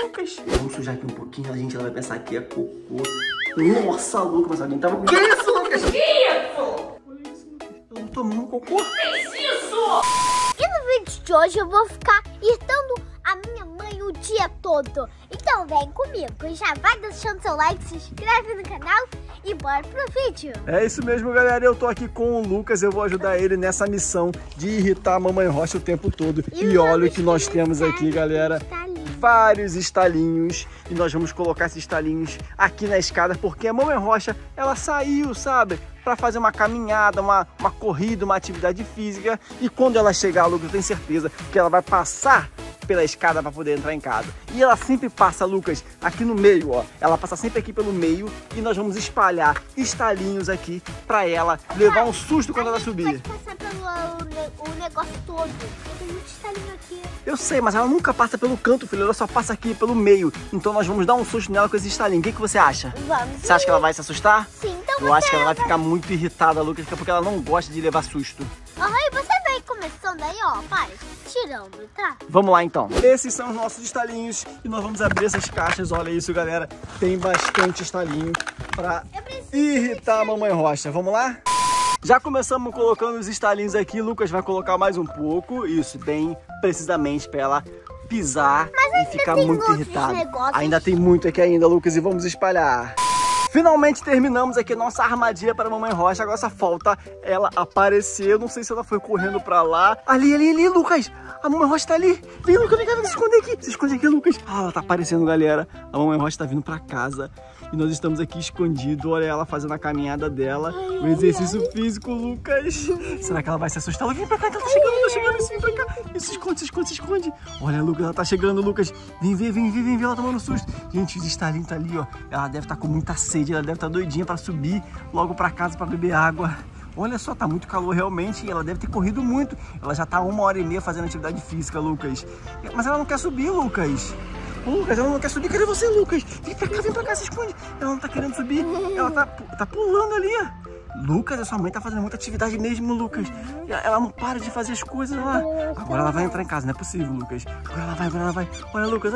Lucas. Vamos sujar aqui um pouquinho, a gente vai pensar que é cocô. Nossa, Lucas, mas alguém tava... Que isso, Lucas? Que isso? Olha isso, Lucas. Ela não tomou um cocô. Fez isso? E no vídeo de hoje eu vou ficar irritando a minha mãe o dia todo. Então vem comigo, já vai deixando seu like, se inscreve no canal e bora pro vídeo. É isso mesmo, galera, eu tô aqui com o Lucas, eu vou ajudar ele nessa missão de irritar a Mamãe Rocha o tempo todo. E olha o que nós temos aqui, galera. Vários estalinhos, e nós vamos colocar esses estalinhos aqui na escada, porque a Mamãe Rocha, ela saiu, sabe, para fazer uma caminhada, uma corrida, uma atividade física, e quando ela chegar, Lucas, eu tenho certeza que ela vai passar pela escada para poder entrar em casa. E ela sempre passa, Lucas, aqui no meio, ó. Ela passa sempre aqui pelo meio e nós vamos espalhar estalinhos aqui para ela levar um susto quando ela subir. Pode passar pelo negócio todo. Tem muito estalinho aqui. Eu sei, mas ela nunca passa pelo canto, filho. Ela só passa aqui pelo meio. Então nós vamos dar um susto nela com esse estalinho. O que você acha? Vamos. Você acha que ela vai se assustar? Sim, então Eu acho que ela vai ficar muito irritada, Lucas, porque ela não gosta de levar susto. E você vai começando aí, ó, pai, tirando, tá? Vamos lá, então. Esses são os nossos estalinhos e nós vamos abrir essas caixas. Olha isso, galera. Tem bastante estalinho pra irritar a Mamãe Rocha. Vamos lá? Já começamos colocando os estalinhos aqui. Lucas vai colocar mais um pouco. Isso, bem precisamente pra ela pisar e ficar muito irritada. Ainda tem muito aqui ainda, Lucas, e vamos espalhar. Finalmente terminamos aqui a nossa armadilha para a Mamãe Rocha. Agora só falta ela aparecer. Eu não sei se ela foi correndo pra lá. Ali, Lucas. A Mamãe Rocha tá ali. Vem, Lucas, vem cá, se esconde aqui. Se esconde aqui, Lucas. Ela tá aparecendo, galera. A Mamãe Rocha tá vindo pra casa. E nós estamos aqui escondidos. Olha ela fazendo a caminhada dela. O exercício físico, Lucas. Será que ela vai se assustar? Vem pra cá, que ela tá chegando. Vem pra cá. Se esconde. Olha, Lucas, ela tá chegando, Lucas. Vem, ela tomando susto. Gente, o estalinho tá ali, ó. Ela deve estar com muita sede. Ela deve estar doidinha pra subir logo pra casa pra beber água. Olha só, tá muito calor realmente e ela deve ter corrido muito. Ela já tá 1h30 fazendo atividade física, Lucas. Mas ela não quer subir, Lucas. Lucas, ela não quer subir. Cadê você, Lucas? Vem pra cá, se esconde. Ela não tá querendo subir. Ela tá pulando ali, ó. Lucas, a sua mãe tá fazendo muita atividade mesmo, Lucas. Ela não para de fazer as coisas lá. Agora ela vai entrar em casa, não é possível, Lucas. Agora ela vai. Olha, Lucas.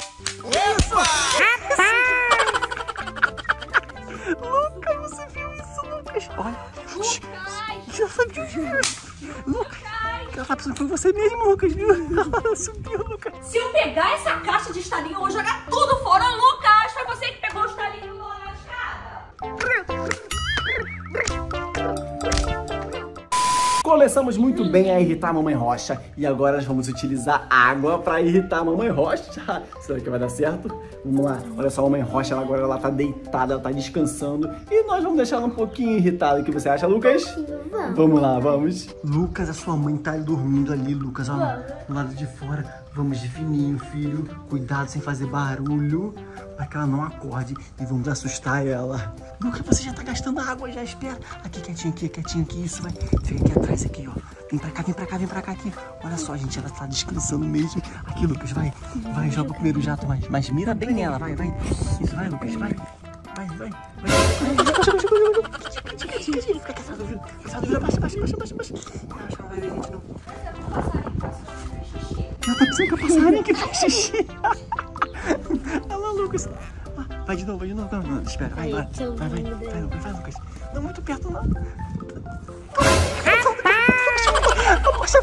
Isso! Lucas, você viu isso, Lucas? Olha. Já sabia. Lucas, ela tá pensando que foi você mesmo, Lucas, viu? Ela subiu, Lucas. Se eu pegar essa caixa de estalinho, eu vou jogar tudo fora. Lucas, foi você que pegou o estalinho lá na escada. Começamos muito bem a irritar a Mamãe Rocha e agora nós vamos utilizar água para irritar a Mamãe Rocha. Será que vai dar certo? Vamos lá. Olha só, a Mamãe Rocha agora ela tá deitada, ela tá descansando e nós vamos deixar ela um pouquinho irritada. O que você acha, Lucas? Vamos lá, vamos. Lucas, a sua mãe tá dormindo ali, Lucas, ó, do lado de fora. Vamos de fininho, filho. Cuidado sem fazer barulho para que ela não acorde e vamos assustar ela. Lucas, você já tá gastando água, já espera. Aqui, quietinho aqui, isso, vai. Fica aqui atrás, aqui, ó. Vem pra cá, aqui. Olha só, gente, ela tá descansando mesmo. Aqui, Lucas, vai, joga o primeiro jato, mas mira bem nela, vai. Isso, vai, Lucas, vai. Fica atrás do vidro, baixa. Não vai ver, gente, não. Ela tá pensando que é o passarinho que faz xixi. Olha lá, Lucas. Vai de novo. Não, espera, vai, Lucas. Não, muito perto, não. Abaixa.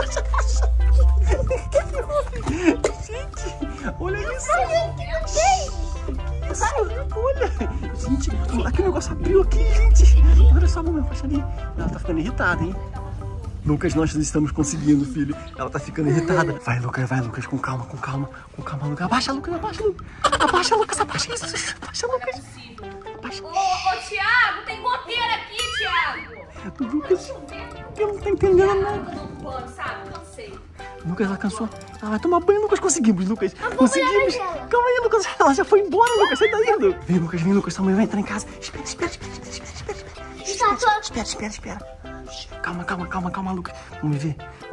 Gente, olha isso. Que isso? Olha. Gente, aqui o negócio abriu aqui, gente. Olha só a Mamãe Rocha ali. Ela tá ficando irritada, hein? Lucas, nós estamos conseguindo, filho. Ela tá ficando irritada. Vai, Lucas, com calma, Lucas. Abaixa, Lucas. Abaixa isso. Abaixa, Lucas. Abaixa. Ô, Thiago, tem goteira aqui, Thiago. Lucas, eu não tô entendendo nada. Tô tomando banho, sabe? Cansei. Lucas, ela cansou. Ela vai tomar banho, Lucas. Conseguimos, Lucas. Conseguimos. Calma aí, Lucas. Ela já foi embora, Lucas. Você tá indo. Vem, Lucas. Sua mãe vai entrar em casa. Espera. Calma, Lucas. Vamos ver.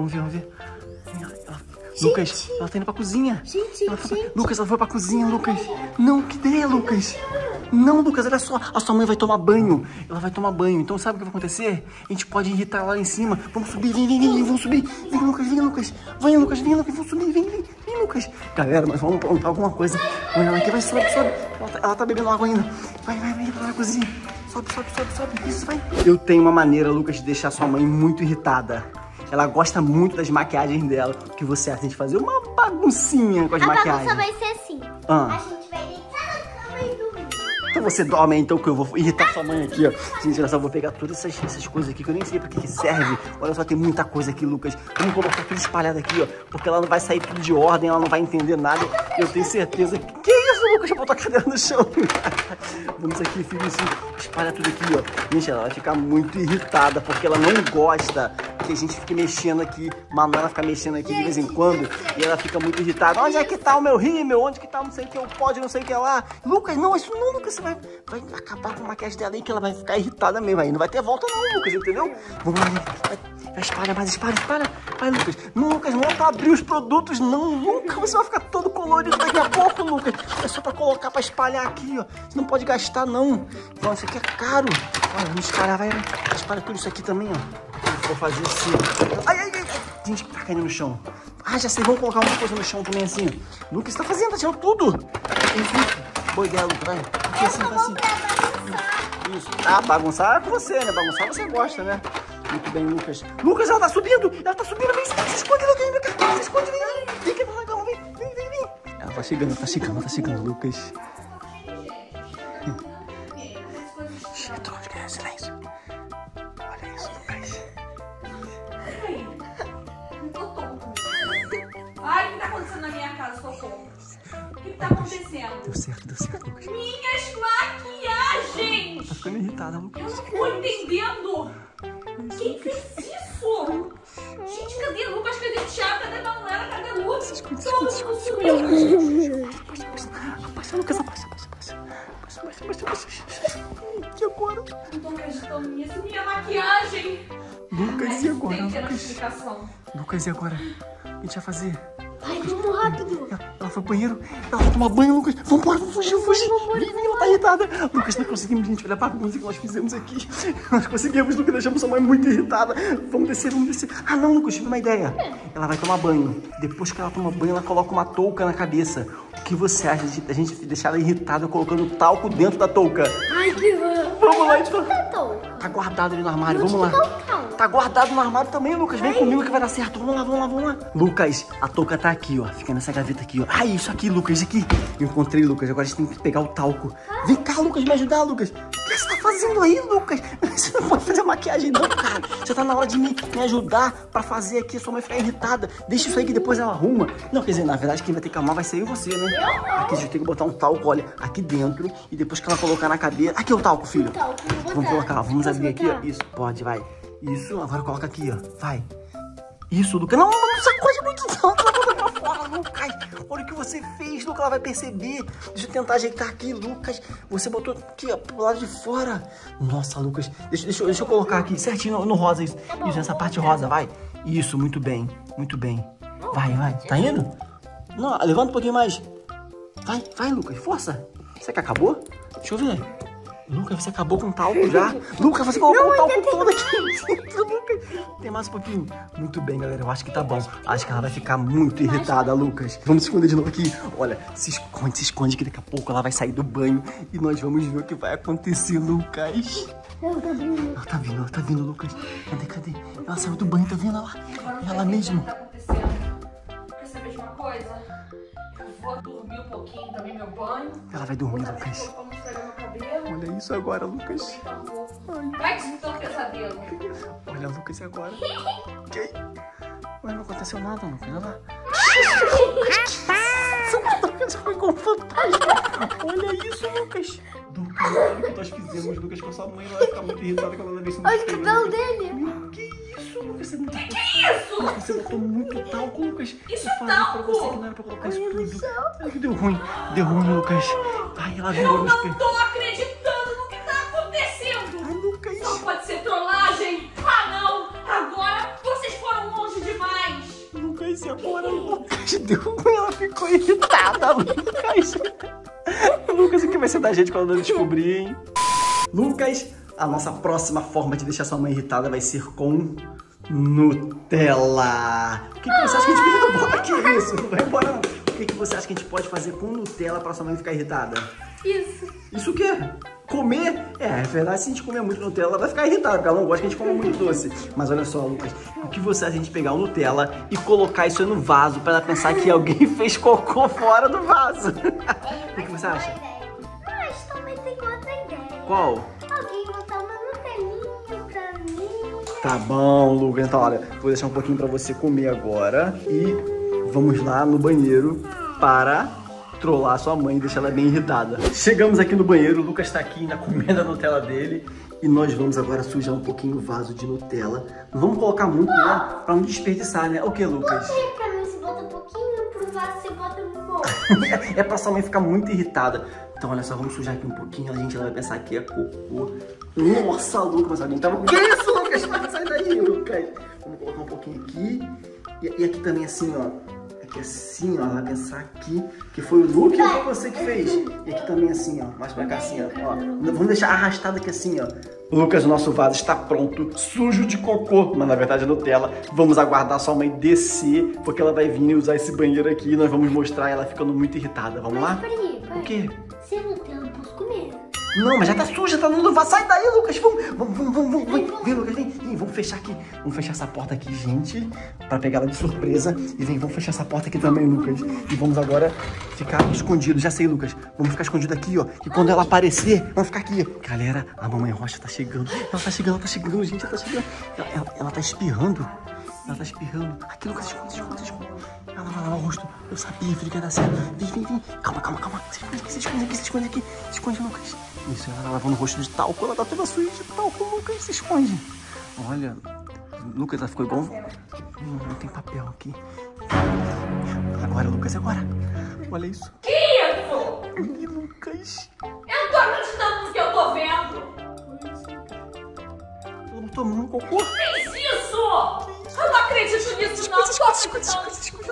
Lucas, ela tá indo pra cozinha. Lucas, ela foi pra cozinha, Lucas. Não, que ideia, Lucas. Não, Lucas, olha só. A sua mãe vai tomar banho. Ela vai tomar banho. Então sabe o que vai acontecer? A gente pode irritar ela lá em cima. Vamos subir, vem, vamos subir. Vem, Lucas, vem, Lucas. Vem, Lucas, vamos subir, vem, Lucas. Galera, nós vamos plantar alguma coisa. Olha ela aqui, vai, sobe. Ela tá bebendo água ainda. Vai lá na cozinha. Sobe. Isso, vai. Eu tenho uma maneira, Lucas, de deixar sua mãe muito irritada. Ela gosta muito das maquiagens dela. O que você acha de fazer uma baguncinha com as maquiagens? A bagunça vai ser assim. A gente vai deitar na cama e dormir. Então você dorme aí, então, que eu vou irritar sua mãe aqui, ó. Gente, olha só, eu vou pegar todas essas coisas aqui que eu nem sei pra que serve. Olha só, tem muita coisa aqui, Lucas. Vamos colocar tudo espalhado aqui, ó. Porque ela não vai sair tudo de ordem, ela não vai entender nada. Eu tenho certeza que... Que isso, Lucas? Já botou a cadeira no chão. Vamos aqui, filho, assim. Espalha tudo aqui, ó. Gente, ela vai ficar muito irritada, porque ela não gosta que a gente fique mexendo aqui. Manuela fica mexendo aqui de vez em quando. E ela fica muito irritada. Onde é que tá o meu rímel? Onde que tá não sei o que? Eu pode, não sei o que lá. Lucas, não, isso não, Lucas. Você vai acabar com a maquiagem dela aí, que ela vai ficar irritada mesmo. Aí não vai ter volta não, Lucas, entendeu? Vamos lá, espalha. Vai, Lucas. Não, Lucas, não é pra abrir os produtos, não. Nunca você vai ficar todo colorido daqui a pouco, Lucas. É só pra colocar, pra espalhar aqui, ó. Você não pode gastar, não. Então, isso aqui é caro. Olha, vamos espalhar, vai. Espalha tudo isso aqui também, ó. Vou fazer assim, ó. Ai. Gente, tá caindo no chão. Ah, já sei, vamos colocar uma coisa no chão também, assim, ó. Lucas, você tá fazendo? Tá tirando tudo. Boa ideia, Lucas, vai. Aqui, assim, tá assim. Isso. Ah, bagunçar é com você, né? Bagunçar você gosta, né? Muito bem, Lucas. Lucas, ela tá subindo! Vem, se esconde, Lucas, se esconde, vem aqui pra cama, vem. Ela tá chegando, Lucas. Silêncio. Olha isso, Lucas. Ai, o que tá acontecendo na minha casa, socorro? O que tá acontecendo? Deu certo, Lucas. Minhas maquiagens! Tá ficando irritada, Lucas. Eu não tô entendendo. Quem fez isso? Gente, cadê Lucas? Cadê o Thiago? Cadê a Manuela? Cadê o Lucas? Todo mundo sumiu. Abaixa, Lucas, abaixa. E agora? Não tô acreditando nisso. Minha maquiagem. Lucas, e agora? Tem que ter uma explicação. Lucas, e agora? O que a gente vai fazer? Vai, vamos rápido. Ela foi pro banheiro. Ela vai tomar banho, Lucas. Vambora, vamos fugir. Vem, ela tá irritada. Lucas, nós conseguimos, gente. Olha a bagunça que nós fizemos aqui. Nós conseguimos, Lucas. Deixamos sua mãe muito irritada. Vamos descer. Ah, não, Lucas, tive uma ideia. Ela vai tomar banho. Depois que ela toma banho, ela coloca uma touca na cabeça. O que você acha de a gente deixar ela irritada colocando talco dentro da touca? Ai, que vamos lá, então. Tá guardado ali no armário, vamos lá. Tá guardado no armário também, Lucas. Vem comigo que vai dar certo. Vamos lá. Lucas, a touca tá aqui, ó. Fica nessa gaveta aqui, ó. Ai, isso aqui, Lucas, aqui. Eu encontrei, Lucas. Agora a gente tem que pegar o talco. Vem cá, Lucas, me ajudar, Lucas. O que você tá fazendo aí, Lucas? Você não pode fazer maquiagem, não, cara. Você tá na hora de me ajudar pra fazer aqui. A sua mãe ficar irritada. Deixa isso aí que depois ela arruma. Não, quer dizer, na verdade, quem vai ter que arrumar vai ser eu e você, né? Aqui a gente tem que botar um talco, olha, aqui dentro. E depois que ela colocar na cabeça... Aqui é o talco, filho. Vamos colocar, vamos abrir aqui, ó. Isso, pode, vai. Isso, agora coloca aqui, ó. Vai. Isso, Lucas. Não sacode muito não. Ela vai botar pra fora, Lucas. Olha o que você fez, Lucas. Ela vai perceber. Deixa eu tentar ajeitar aqui, Lucas. Você botou aqui, ó, pro lado de fora. Nossa, Lucas. Deixa eu colocar aqui certinho no rosa isso. Isso, nessa parte rosa, vai. Isso, muito bem. Vai. Tá indo? Não, levanta um pouquinho mais. Vai, Lucas. Força. Será que acabou? Deixa eu ver. Lucas, você acabou com o talco já? Lucas, você colocou o talco todo aqui. Lucas, tem mais um pouquinho. Muito bem, galera. Eu acho que tá bom. Acho que ela vai ficar muito irritada, Lucas. Vamos se esconder de novo aqui. Olha, se esconde que daqui a pouco ela vai sair do banho e nós vamos ver o que vai acontecer, Lucas. Ela tá vindo, Lucas. Cadê? Ela saiu do banho, tá vendo lá? Ela mesma. O que tá acontecendo? Quer saber de uma coisa? Eu vou dormir um pouquinho também, meu banho. Ela vai dormir, Lucas. Olha isso agora, Lucas. Vai que isso é um pesadelo. Olha, Lucas, e agora? Ok. Mas não aconteceu nada, Lucas. Olha lá. Lucas foi com fantasma. Olha isso, Lucas. Lucas, olha o que nós fizemos, Lucas, com a sua mãe. Ela vai ficar muito irritada quando ela ver isso no olha o cabelo dele. Que isso, Lucas? Você não tá... Que isso? Você botou muito talco, Lucas. Isso eu é falei talco? pra você que não era pra colocar isso tudo. Olha que deu ruim, Lucas. Ai, ela virou Eu no não espelho. tô acreditando no que tá acontecendo. Ai, Lucas. Não pode ser trollagem. Ah, não. Agora vocês foram longe demais. Lucas, e agora, Lucas? Deu ruim, ela ficou irritada, Lucas. Lucas, o que vai ser da gente quando eu descobrir, hein? Lucas, a nossa próxima forma de deixar sua mãe irritada vai ser com Nutella. O que você acha que a gente pode... Volta aqui, isso, não vai embora não. O que você acha que a gente pode fazer com Nutella pra sua mãe ficar irritada? Isso. Isso o quê? Comer? É verdade, se a gente comer muito Nutella, ela vai ficar irritada, porque ela não gosta que a gente coma muito doce. Mas olha só, Lucas, o que você acha a gente pegar o Nutella e colocar isso no vaso pra ela pensar que alguém fez cocô fora do vaso? O que você acha? Mas também tem outra ideia. Qual? Alguém botar uma Nutelinha pra mim. Tá bom, Lucas. Então, olha, vou deixar um pouquinho pra você comer agora e vamos lá no banheiro para trollar sua mãe e deixar ela bem irritada. Chegamos aqui no banheiro, o Lucas tá aqui ainda comendo a Nutella dele e nós vamos agora sujar um pouquinho o vaso de Nutella. Não vamos colocar muito, né? Pra não desperdiçar, né? O que, Lucas? Não, pra mim você bota um pouquinho, pro vaso você bota um pouco. É pra sua mãe ficar muito irritada. Então, olha só, vamos sujar aqui um pouquinho. A gente vai pensar que é cocô. Nossa, Lucas, mas alguém tava... Que isso, Lucas? Sai daí, Lucas. Vamos colocar um pouquinho aqui. E aqui também assim, ó. Aqui assim, ó. Ela vai pensar aqui que foi o Lucas ou foi você que fez. E aqui também assim, ó. Mais pra cá assim, ó. Vamos deixar arrastado aqui assim, ó. Lucas, o nosso vaso está pronto, sujo de cocô, mas na verdade é Nutella. Vamos aguardar sua mãe descer, porque ela vai vir e usar esse banheiro aqui e nós vamos mostrar ela ficando muito irritada. Vamos lá? Peraí. O quê? Se é Nutella, eu posso comer. Não, mas já tá suja, tá no vaso. Sai daí, Lucas. Vamos. Vem, Lucas, vem. Vamos fechar aqui. Vamos fechar essa porta aqui, gente, pra pegar ela de surpresa. E vem, vamos fechar essa porta aqui também, Lucas. E vamos agora ficar escondido. Já sei, Lucas. Vamos ficar escondido aqui, ó. E quando ela aparecer, vamos ficar aqui. Galera, a mamãe Rocha tá chegando. Ela tá chegando, gente. Ela tá chegando. Ela tá espirrando. Ela tá espirrando. Aqui, Lucas, esconde. Olha lá o rosto. Eu sabia, filho, que ia dar certo. Vem. Calma. Se esconde aqui. Se esconde, Lucas. Isso, ela lavando o rosto de talco. Ela tá toda suja de talco, Lucas. Se esconde. Olha, Lucas, ela ficou igual... Não tem papel aqui. Agora, Lucas, agora. Olha isso. Que isso? Ih, Lucas. Eu não tô acreditando no que eu tô vendo. Ela botou a mão no cocô. Fez isso? Eu não acredito nisso, não. Esconde.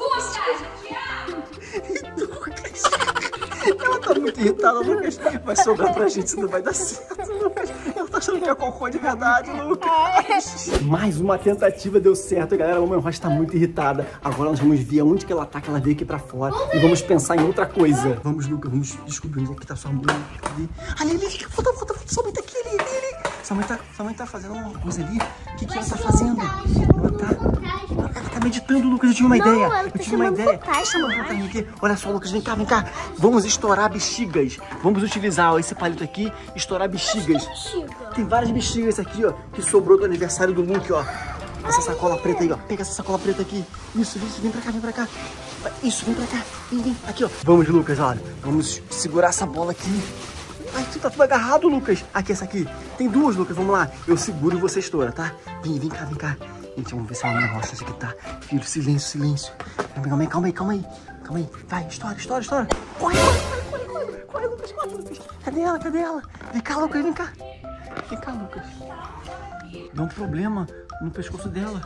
Lucas. Ela tá muito irritada, Lucas. Vai sobrar pra gente, isso não vai dar certo, Lucas. Ela tá achando que é cocô de verdade, Lucas. Mais uma tentativa deu certo, galera. A mamãe Rocha tá muito irritada. Agora nós vamos ver onde que ela tá, que ela veio aqui pra fora. E vamos pensar em outra coisa. Vamos, Lucas, vamos descobrir onde é que tá sua mãe. Cadê? Ali, volta. Sua mãe tá aqui, ali. Sua mãe tá fazendo uma coisa ali. O que ela tá fazendo? Ela tá meditando, Lucas. Eu tive uma ideia. Aqui. Olha só, Lucas, vem cá. Vamos estourar bexigas. Vamos utilizar esse palito aqui, estourar bexigas. Tem várias bexigas aqui, ó, que sobrou do aniversário do Luke, ó. Essa sacola preta aí, ó. Pega essa sacola preta aqui. Isso, vem pra cá. Isso, vem pra cá. Vem. Aqui, ó. Vamos, Lucas, olha. Vamos segurar essa bola aqui. Ai, tá tudo agarrado, Lucas. Aqui, essa aqui. Tem duas, Lucas. Vamos lá. Eu seguro e você estoura, tá? Vem cá. Gente, vamos ver se a mamãe Rocha aqui tá. Filho, silêncio. Calma aí. Vai, estoura. Corre, Lucas. Cadê ela? Vem cá, Lucas. Deu um problema no pescoço dela.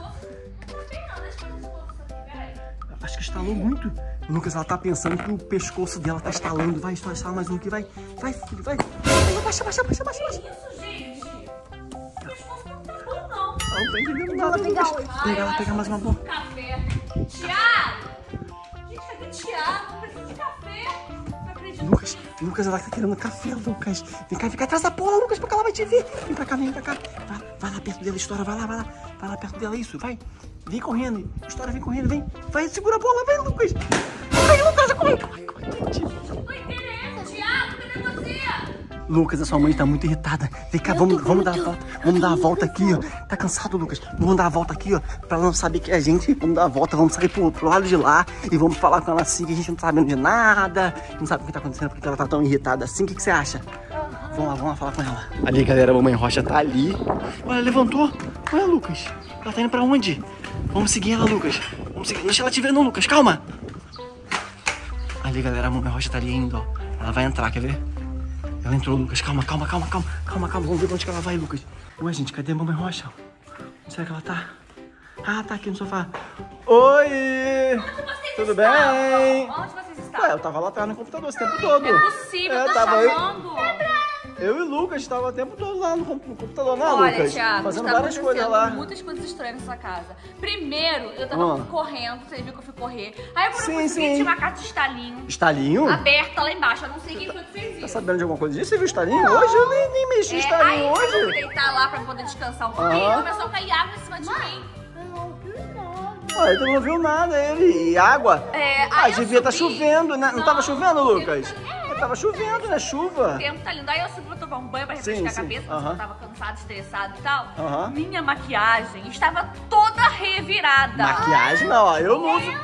Acho que estalou muito. Lucas, ela tá pensando que o pescoço dela tá estalando. Vai, estala mais um aqui, vai. Vai, filho, vai. Baixa. Isso, gente. O pescoço não tá bom, não. Ela não tá entendendo nada, Lucas. Pega mais uma bola. Café. Tiago! Gente, cadê Tiago? Preciso de café. Não acredito. Lucas, ela tá querendo café, Lucas. Vem cá, fica atrás da bola, Lucas, porque ela vai te ver. Vem pra cá. Vai lá perto dela, estoura, vai lá. Vai lá perto dela, isso, vai. Vem correndo, estoura, vem correndo, vem. Vai, segura a bola, vai, Lucas. Vai, Lucas, corre. Não interessa, Tiago, cadê você? Lucas, a sua mãe tá muito irritada. Vem cá, vamos dar a volta. Vamos dar a volta aqui, ó. Tá cansado, Lucas? Vamos dar a volta aqui, ó. Pra ela não saber que é a gente. Vamos dar a volta, vamos sair pro lado de lá. E vamos falar com ela assim, que a gente não tá sabendo de nada. Não sabe o que tá acontecendo, porque ela tá tão irritada assim. O que você acha? Vamos lá falar com ela. Ali, galera, a mamãe Rocha tá ali. Olha, levantou. Olha, Lucas. Ela tá indo pra onde? Vamos seguir ela, Lucas. Vamos seguir. Não deixa ela te ver não, Lucas. Calma. Ali, galera, a mamãe Rocha tá ali ainda, ó. Ela vai entrar, quer ver? Ela entrou, Lucas. Calma. Vamos ver onde que ela vai, Lucas. Ué, gente, cadê a mamãe Rocha? Onde será que ela tá? Ah, tá aqui no sofá. Oi! Tudo bem? Onde vocês tá? Ué, eu tava lá atrás no computador esse tempo todo. Não é possível, tô tava chamando. Eu e o Lucas tava o tempo todo lá no computador, né, Olha, Lucas? Thiago, fazendo tá várias coisas lá. muitas coisas estranhas nessa casa. Primeiro, eu tava correndo, você viu que eu fui correr. Aí quando eu fui subir, tinha uma caixa de estalinho. Estalinho? Aberta lá embaixo, eu não sei quem foi que fez isso. Tá sabendo de alguma coisa disso? Você viu o estalinho hoje? Eu nem mexi no estalinho aí, hoje. eu fui deitar lá pra poder descansar um pouquinho, começou a cair água em cima de mim. Ah, ele não viu nada, ele. E água? Aí devia estar subi. chovendo, né? Não tava chovendo, Lucas? Tá... Tava chovendo, né? Chuva. O tempo tá lindo. Aí eu subi pra tomar um banho pra refrescar a cabeça, porque eu tava cansada, estressada e tal. Minha maquiagem estava toda revirada. Maquiagem não, ó. Eu não uso.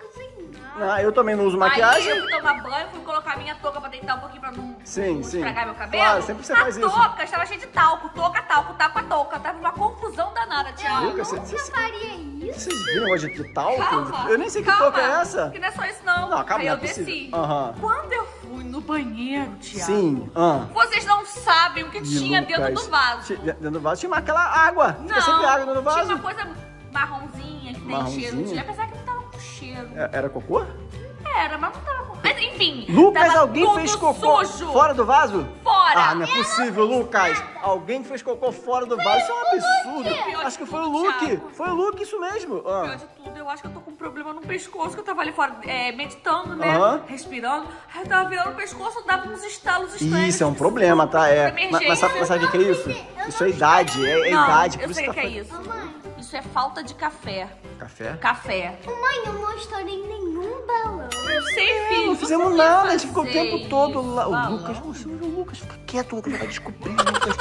Não, eu também não uso maquiagem. Aí eu fui tomar banho, fui colocar minha touca pra deitar um pouquinho pra não estragar meu cabelo. Claro, sempre você faz isso. A touca estava cheia de talco, touca, talco, talco, a touca. Tava uma confusão danada, Thiago. Eu nunca faria isso. Vocês viram negócio de talco? Calma, Eu nem sei que touca é essa. Que não é só isso, não. Não, calma, aí não eu é possível. desci. Aham. Quando eu fui no banheiro, Thiago. Sim. Vocês não sabem o que tinha dentro do vaso. Dentro do vaso tinha aquela água. Fica sempre água dentro do vaso. Tinha uma coisa marronzinha que tem cheiro de... Apesar que não tava com cheiro. Era cocô? Era, mas não tava com... Mas enfim, Lucas, tava alguém tudo fez cocô sujo. fora do vaso? Fora! Ah, não é possível, Lucas. Alguém fez cocô fora do vaso. Isso é um absurdo. Acho que foi o Luke. Thiago. Foi o Luke, isso mesmo. Pior de tudo, eu acho que eu tô com um problema no pescoço, que eu tava ali fora meditando, né? Respirando. Aí eu tava virando o pescoço, dava uns estalos estranhos. Isso é um problema, tá? Mas sabe o que é isso? Isso é idade, é idade. Eu sei o que é isso. Isso é falta de café. Café? Café. Mãe, eu não estourei nenhum balão. Eu sei, filho. Não fizemos nada, a gente ficou o tempo todo lá. O Lucas, fica quieto, o Lucas vai descobrir, Lucas.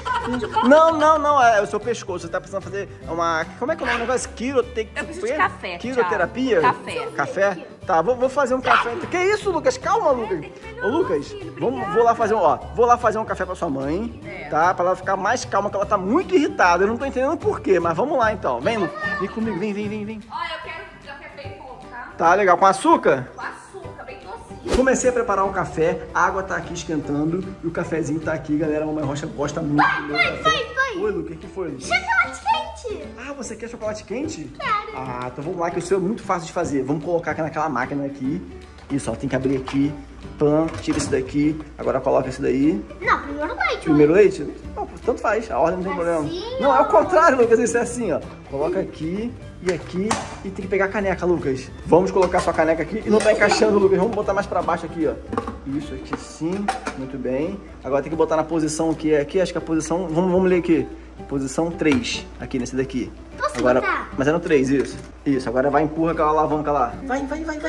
Não, é o seu pescoço. Você tá precisando fazer uma... Como é que é o nome do negócio? Eu preciso de café, Quiroterapia? Café. Café? Tá, vou fazer um café. Que isso, Lucas? Calma, Lucas. Ô, Lucas, vou lá fazer um café pra sua mãe, tá? Pra ela ficar mais calma, que ela tá muito irritada. Eu não tô entendendo por quê, mas vamos lá então. Vem comigo, vem. Olha, eu quero café bem pouco, tá? Tá, legal. Com açúcar? Com açúcar, bem docinho. Comecei a preparar um café, a água tá aqui esquentando e o cafezinho tá aqui, galera. A Mamãe Rocha gosta muito do meu café. Oi, Lucas, o que foi, Lucas? Chocolate quente. Ah, você quer chocolate quente? Quero. Ah, então vamos lá, que o seu é muito fácil de fazer. Vamos colocar aqui naquela máquina aqui. Isso, ó, tem que abrir aqui. Pã, tira esse daqui. Agora coloca esse daí. Não, primeiro leite. Primeiro leite? Não, tanto faz, a ordem não tem problema. Não, é o contrário, Lucas, isso é assim, ó. Coloca aqui e aqui e tem que pegar a caneca, Lucas. Vamos colocar sua caneca aqui e não tá encaixando, Lucas. Vamos botar mais pra baixo aqui, ó. Isso, aqui sim, muito bem. Agora tem que botar na posição que é aqui, acho que a posição... Vamos ler aqui. Posição 3, aqui nesse daqui. Posso agora, botar? mas é no 3, isso. Isso, agora vai, empurra aquela alavanca lá. Vai.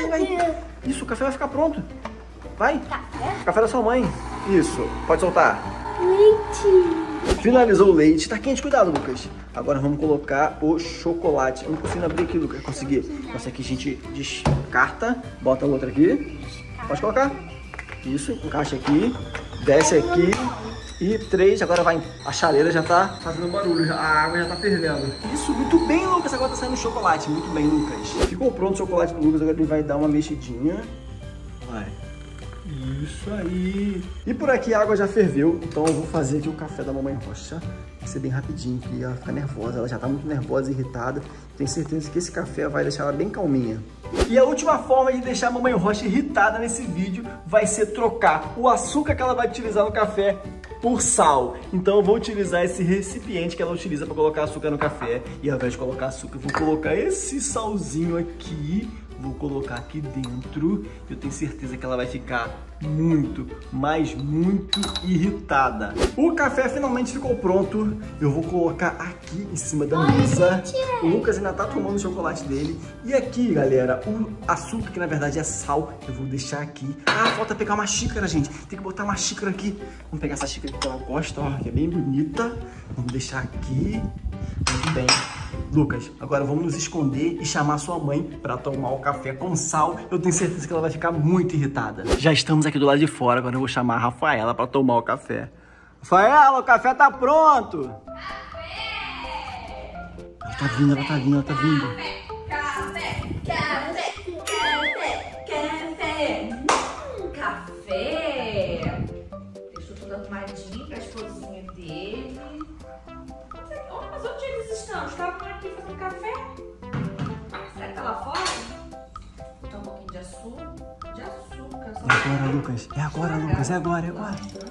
Isso, o café vai ficar pronto. Vai. Café da sua mãe. Isso, pode soltar. Leite. Finalizou o leite. Tá quente, cuidado, Lucas. Agora vamos colocar o chocolate. Eu não consigo abrir aqui, Lucas. Consegui. Essa aqui a gente descarta. Bota a outra aqui. Pode colocar. Isso, encaixa aqui. Desce aqui. E 3, agora vai. A chaleira já tá fazendo barulho. A água já tá fervendo. Isso, muito bem, Lucas. Agora tá saindo o chocolate. Muito bem, Lucas. Ficou pronto o chocolate do Lucas. Agora ele vai dar uma mexidinha. Vai. Isso aí. E por aqui a água já ferveu, então eu vou fazer aqui o café da Mamãe Rocha. Vai ser bem rapidinho, porque ela fica nervosa, ela já tá muito nervosa e irritada. Tenho certeza que esse café vai deixar ela bem calminha. E a última forma de deixar a Mamãe Rocha irritada nesse vídeo vai ser trocar o açúcar que ela vai utilizar no café por sal. Então eu vou utilizar esse recipiente que ela utiliza para colocar açúcar no café. E ao invés de colocar açúcar, eu vou colocar esse salzinho aqui. Vou colocar aqui dentro. Eu tenho certeza que ela vai ficar muito, mas muito irritada. O café finalmente ficou pronto. Eu vou colocar aqui em cima da mesa. O Lucas ainda tá tomando o chocolate dele. E aqui, galera, o açúcar, que na verdade é sal, eu vou deixar aqui. Ah, falta pegar uma xícara, gente. Tem que botar uma xícara aqui. Vamos pegar essa xícara que ela gosta, ó, que é bem bonita. Vamos deixar aqui. Muito bem. Lucas, agora vamos nos esconder e chamar sua mãe para tomar o café com sal. Eu tenho certeza que ela vai ficar muito irritada. Já estamos aqui do lado de fora, agora eu vou chamar a Rafaela para tomar o café. Rafaela, o café tá pronto! Café! Ela tá vindo. Café! Deixou tudo arrumadinho pra esposinha dele. Mas onde eles estão? Estavam aqui fazendo café? Será que tá lá fora? Botar um pouquinho de açúcar. É agora, Lucas. É agora, Lucas. É agora, é agora.